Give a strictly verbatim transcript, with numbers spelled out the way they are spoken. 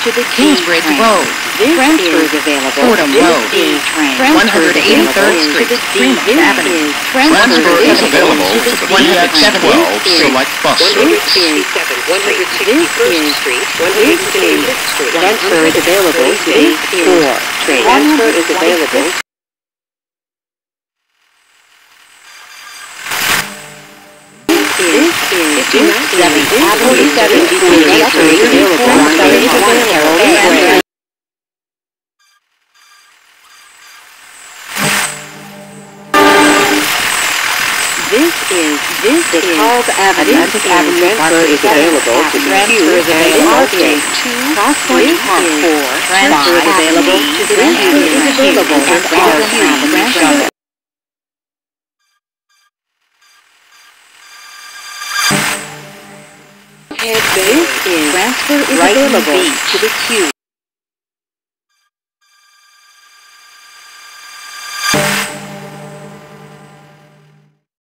to the Kingsbridge D train. Road. This Transfer is available Fordham to Road. the D train. one hundred eighty-third Available Street, to the D. Fremont This Avenue. is Transfer is available to to the the D one train. twelve This is select bus This service. is one sixty-first Street, one This is sixty-fifth Street. transfer is available to the four train. Transfer is available. This is seventh Avenue, transfer is available. This is this is DeKalb Avenue. This Avenue transfer is available to the Q and R J two Crosspoint Park four. Transfer is available to the Q is available at R Q Avenue. This is transfer is available to the Q.